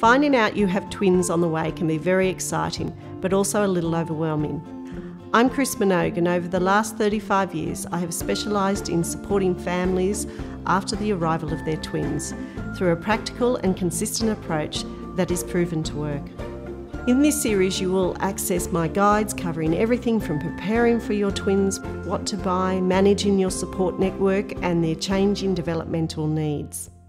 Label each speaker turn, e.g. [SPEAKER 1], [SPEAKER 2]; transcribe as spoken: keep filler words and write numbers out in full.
[SPEAKER 1] Finding out you have twins on the way can be very exciting, but also a little overwhelming. I'm Chris Minogue, and over the last thirty-five years I have specialised in supporting families after the arrival of their twins through a practical and consistent approach that is proven to work. In this series you will access my guides covering everything from preparing for your twins, what to buy, managing your support network and their changing developmental needs.